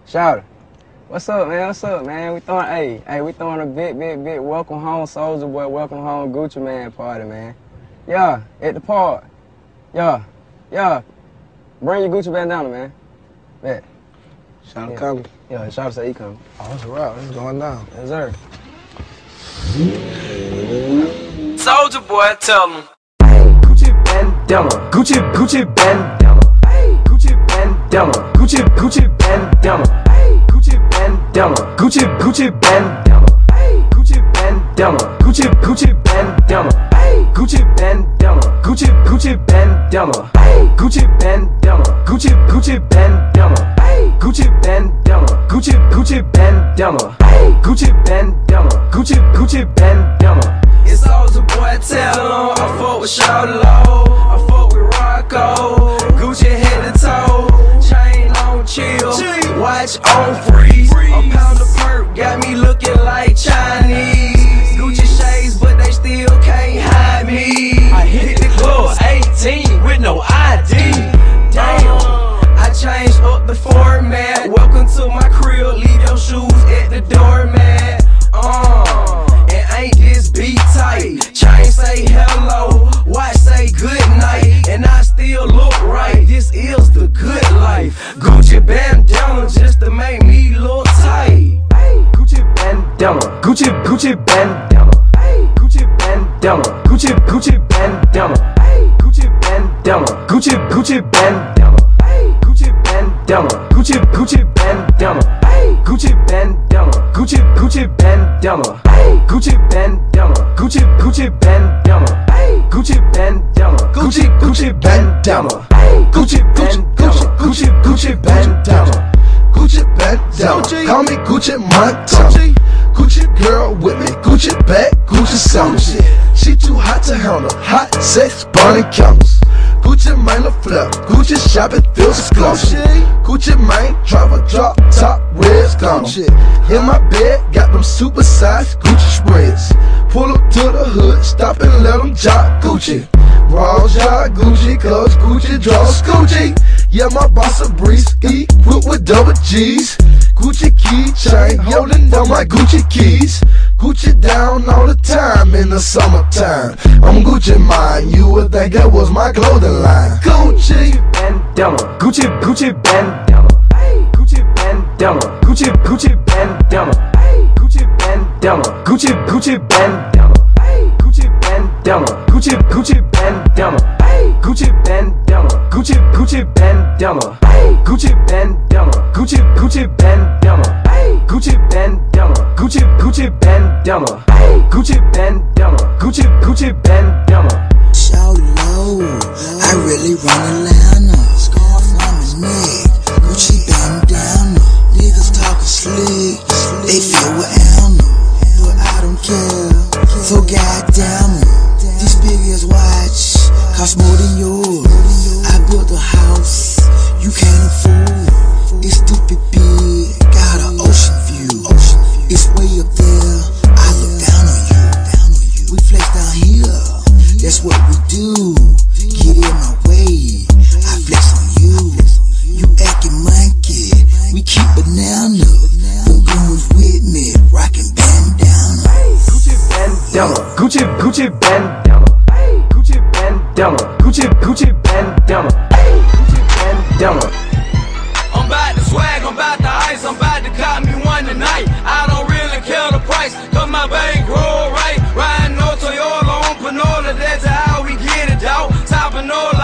Shout it. What's up, man? What's up, man? We throwing a big welcome home Soulja Boy, welcome home Gucci Mane party, man. Yeah, at the park. Yeah. Bring your Gucci bandana, man. Bet. Shout out coming. Yeah, shout out say he coming. Oh, it's a wrap. It's going down. Yes, sir. Soulja Boy, tell him. Gucci bandana. Gucci bandana. Gucci bandana. Gucci bandana. Gucci bandana. Gucci bandana. Gucci bandana. Gucci bandana. Gucci bandana. Gucci bandana. Gucci bandana. Gucci bandana. Gucci bandana. Gucci bandana. Gucci bandana. Gucci bandana. It's Soulja Boy, tell him. I fuck with Shawty Low, I fuck with Rocco. Gucci head to toe, chain on chill, watch on freeze. A pound of perk got me looking like Chinese. Gucci shades, but they still can't hide me. I hit the club 18 with no ID. Damn, I changed up the format. Welcome to my crib, leave your shoes at the doormat. And ain't this beat tight? Chain say hello, watch say good night, and I still look right. This is the good life. Gucci bandana just to make me look tight. Gucci bandana. Gucci bandana. Gucci bandana. Gucci bandana. Gucci bandana. Gucci bandana. Gucci bandana. Gucci bandana. Gucci bandana. Gucci bandana. Gucci bandana. Gucci bandana. Gucci bandana. Gucci bandana. Gucci bandana. Gucci bandana. Call me Gucci Montana. Gucci girl with me. Gucci bag. Gucci sandals. She too hot to handle. Hot sex burning candles. Gucci Mane a flip. Gucci shopping feels exclusive. Gucci Mane drive a drop top red Gucci. In my bed got them supersized Gucci spreads. Pull up to the hood, stop and let them jog Gucci. Raw jog Gucci, cause Gucci draws Gucci. Yeah, my boss a breeze, equipped with double G's. Gucci key chain, holding down my Gucci keys. Gucci down all the time in the summertime. I'm Gucci mine, you would think that was my clothing line. Gucci bandana. Gucci bandana. Gucci bandana. Gucci bandana. Gucci bandana. Gucci bandana. Gucci bandana. Gucci bandana. Gucci bandana. Gucci bandana. Gucci bandana. Gucci bandana. Gucci bandana. Gucci bandana. Gucci bandana. Gucci bandana. Shawty Low, I really run Atlanta. Scarf on my neck, Gucci bandana. Niggas talking slick, they feel with Anna, but I don't care. So goddamn it, this big ass watch cost more than yours. I built a house you can't afford. It's stupid big, got an ocean view. It's way up there, I look down on you. We flex down here, that's what we do. Get in my way, I flex on you. You acting monkey, we keep banana. Them goons with me, rockin' bandana. Gucci bandana. Gucci bandana. Gucci bandana. Gucci bandana. Gucci bandana. I'm about to swag, I'm about to ice, I'm about to cop me one tonight. I don't really care the price, cause my bank roll right. Riding no Toyota on Panola, that's how we get it, dawg. Top Panola.